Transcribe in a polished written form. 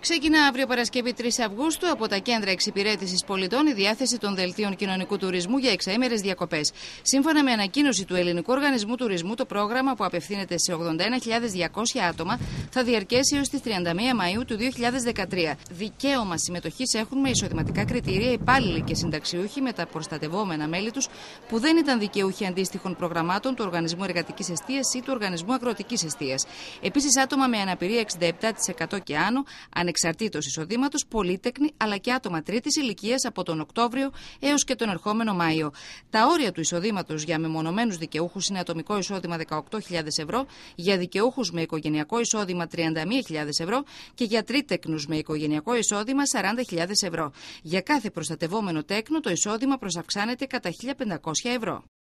Ξεκινά αύριο Παρασκευή 3 Αυγούστου από τα κέντρα εξυπηρέτησης πολιτών η διάθεση των δελτίων κοινωνικού τουρισμού για εξαήμερες διακοπές. Σύμφωνα με ανακοίνωση του Ελληνικού Οργανισμού Τουρισμού, το πρόγραμμα που απευθύνεται σε 81.200 άτομα θα διαρκέσει έως τις 31 Μαΐου του 2013. Δικαίωμα συμμετοχής έχουν με εισοδηματικά κριτήρια υπάλληλοι και συνταξιούχοι με τα προστατευόμενα μέλη τους που δεν ήταν δικαιούχοι αντίστοιχων προγραμμάτων του Οργανισμού Εργατικής Εστίας ή του Οργανισμού Αγροτικής Εστίας. Επίσης, άτομα με αναπηρία 67% και άνω, ανεξαρτήτως εισοδήματος, πολύτεκνοι αλλά και άτομα τρίτης ηλικίας από τον Οκτώβριο έως και τον ερχόμενο Μάιο. Τα όρια του εισοδήματος για μεμονωμένους δικαιούχους είναι ατομικό εισόδημα 18.000 ευρώ, για δικαιούχους με οικογενειακό εισόδημα 31.000 ευρώ και για τρίτεκνους με οικογενειακό εισόδημα 40.000 ευρώ. Για κάθε προστατευόμενο τέκνο το εισόδημα προσαυξάνεται κατά 1.500 ευρώ.